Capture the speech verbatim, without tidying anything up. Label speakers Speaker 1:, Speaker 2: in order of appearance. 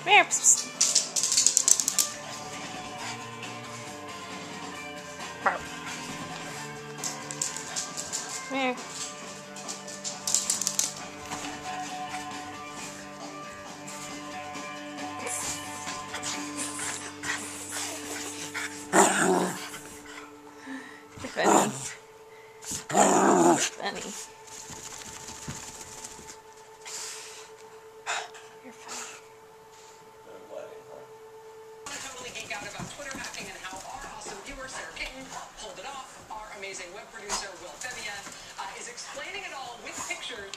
Speaker 1: Come here. Psst, psst. Bark. Come here. You're funny. You're funny. You're funny.
Speaker 2: Totally geek out about Twitter hacking and how our awesome viewer Sarah Kitten pulled it off. Our amazing web producer Will Femia uh, is explaining it all with pictures.